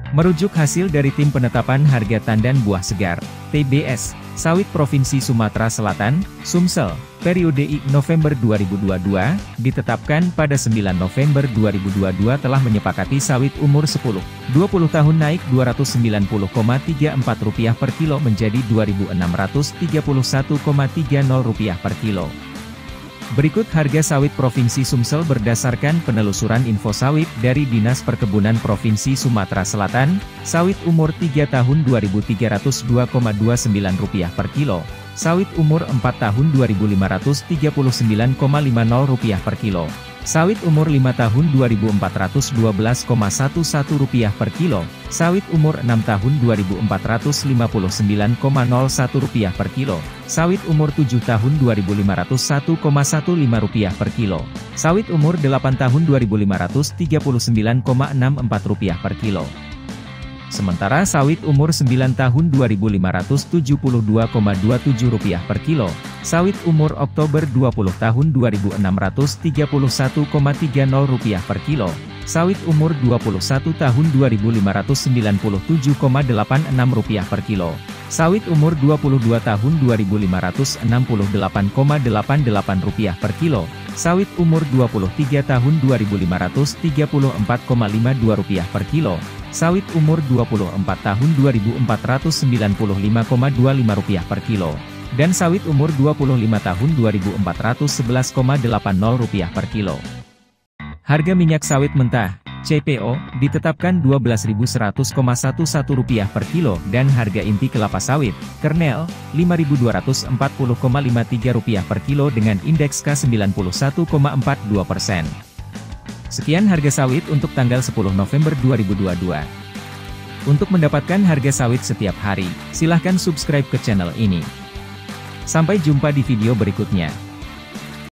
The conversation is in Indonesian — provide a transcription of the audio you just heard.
Merujuk hasil dari Tim Penetapan Harga Tandan Buah Segar, TBS, Sawit Provinsi Sumatera Selatan, Sumsel, periode November 2022, ditetapkan pada 9 November 2022 telah menyepakati sawit umur 10-20 tahun naik Rp290,34 per kilo menjadi Rp2.631,30 per kilo. Berikut harga sawit Provinsi Sumsel berdasarkan penelusuran info sawit dari Dinas Perkebunan Provinsi Sumatera Selatan. Sawit umur 3 tahun Rp2.302,29 per kilo. Sawit umur 4 tahun Rp2.539,50 per kilo. Sawit umur 5 tahun Rp2.412,11 per kilo. Sawit umur 6 tahun Rp2.459,01 per kilo. Sawit umur 7 tahun Rp2.501,15 per kilo. Sawit umur 8 tahun Rp2.539,64 per kilo. Sementara sawit umur 9 tahun Rp2.572,27 per kilo. Sawit umur Oktober 20 tahun Rp2.631,30 per kilo. Sawit umur 21 tahun Rp2.597,86 per kilo. Sawit umur 22 tahun Rp2.568,88 per kilo. Sawit umur 23 tahun Rp2.534,52 per kilo. Sawit umur 24 tahun Rp2.495,25 per kilo. Dan sawit umur 25 tahun Rp2.411,80 per kilo. Harga minyak sawit mentah, CPO, ditetapkan Rp12.100,11 per kilo dan harga inti kelapa sawit, kernel, Rp5.240,53 per kilo dengan indeks K91,42%. Sekian harga sawit untuk tanggal 10 November 2022. Untuk mendapatkan harga sawit setiap hari, silahkan subscribe ke channel ini. Sampai jumpa di video berikutnya.